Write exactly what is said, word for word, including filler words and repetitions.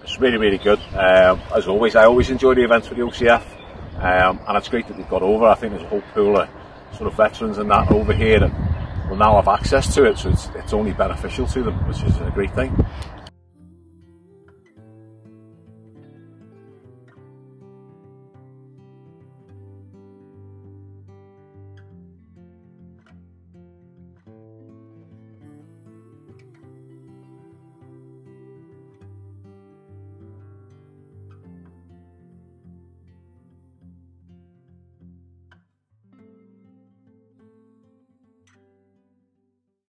it's really, really good. Um, as always, I always enjoy the events with the O C F, um, and it's great that they've got over. I think there's a whole pool of sort of veterans and that over here that will now have access to it, so it's, it's only beneficial to them, which is a great thing.